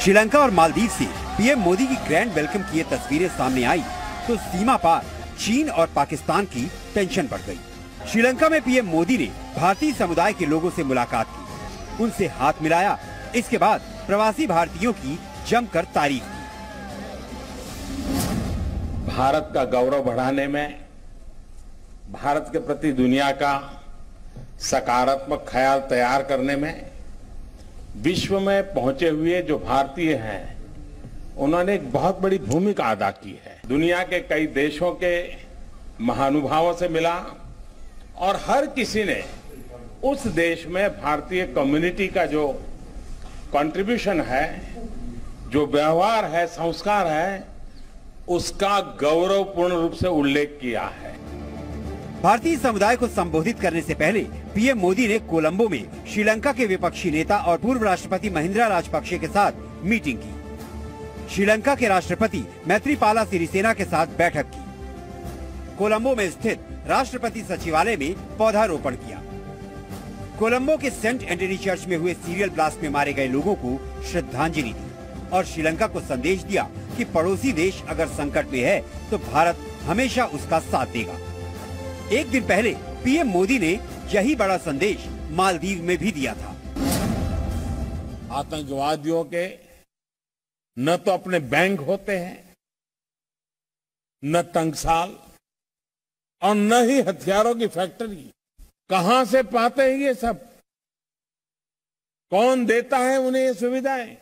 श्रीलंका और मालदीव से पीएम मोदी की ग्रैंड वेलकम की ये तस्वीरें सामने आई तो सीमा पार चीन और पाकिस्तान की टेंशन बढ़ गई। श्रीलंका में पीएम मोदी ने भारतीय समुदाय के लोगों से मुलाकात की, उनसे हाथ मिलाया। इसके बाद प्रवासी भारतीयों की जमकर तारीफ की। भारत का गौरव बढ़ाने में, भारत के प्रति दुनिया का सकारात्मक ख्याल तैयार करने में विश्व में पहुंचे हुए जो भारतीय हैं, उन्होंने एक बहुत बड़ी भूमिका अदा की है। दुनिया के कई देशों के महानुभावों से मिला और हर किसी ने उस देश में भारतीय कम्युनिटी का जो कंट्रीब्यूशन है, जो व्यवहार है, संस्कार है, उसका गौरवपूर्ण रूप से उल्लेख किया है। भारतीय समुदाय को संबोधित करने से पहले पीएम मोदी ने कोलंबो में श्रीलंका के विपक्षी नेता और पूर्व राष्ट्रपति महिंद्रा राजपक्षे के साथ मीटिंग की। श्रीलंका के राष्ट्रपति मैत्रीपाला सिरिसेना के साथ बैठक की। कोलंबो में स्थित राष्ट्रपति सचिवालय में पौधारोपण किया। कोलंबो के सेंट एंटनी चर्च में हुए सीरियल ब्लास्ट में मारे गए लोगों को श्रद्धांजलि दी और श्रीलंका को संदेश दिया कि पड़ोसी देश अगर संकट में है तो भारत हमेशा उसका साथ देगा। एक दिन पहले पीएम मोदी ने यही बड़ा संदेश मालदीव में भी दिया था। आतंकवादियों के न तो अपने बैंक होते हैं, न तंगसाल और न ही हथियारों की फैक्ट्री। कहां से पाते हैं ये सब? कौन देता है उन्हें ये सुविधाएं?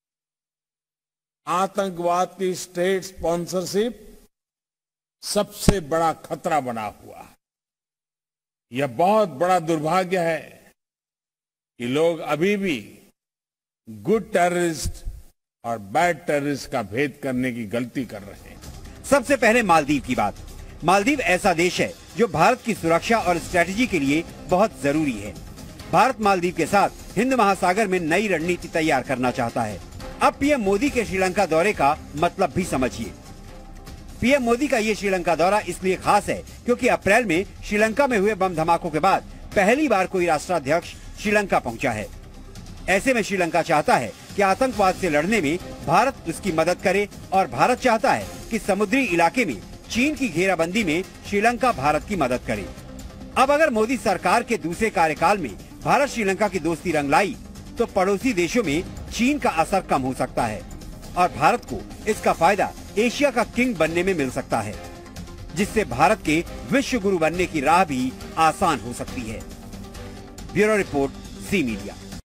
आतंकवाद की स्टेट स्पॉन्सरशिप सबसे बड़ा खतरा बना हुआ है। यह बहुत बड़ा दुर्भाग्य है कि लोग अभी भी गुड टेररिस्ट और बैड टेररिस्ट का भेद करने की गलती कर रहे हैं। सबसे पहले मालदीव की बात। मालदीव ऐसा देश है जो भारत की सुरक्षा और स्ट्रेटजी के लिए बहुत जरूरी है। भारत मालदीव के साथ हिंद महासागर में नई रणनीति तैयार करना चाहता है। अब पीएम मोदी के श्रीलंका दौरे का मतलब भी समझिए। पीएम मोदी का ये श्रीलंका दौरा इसलिए खास है क्योंकि अप्रैल में श्रीलंका में हुए बम धमाकों के बाद पहली बार कोई राष्ट्राध्यक्ष श्रीलंका पहुंचा है। ऐसे में श्रीलंका चाहता है कि आतंकवाद से लड़ने में भारत उसकी मदद करे और भारत चाहता है कि समुद्री इलाके में चीन की घेराबंदी में श्रीलंका भारत की मदद करे। अब अगर मोदी सरकार के दूसरे कार्यकाल में भारत श्रीलंका की दोस्ती रंग लाई तो पड़ोसी देशों में चीन का असर कम हो सकता है और भारत को इसका फायदा एशिया का किंग बनने में मिल सकता है, जिससे भारत के विश्व गुरु बनने की राह भी आसान हो सकती है। Bureau report, C media.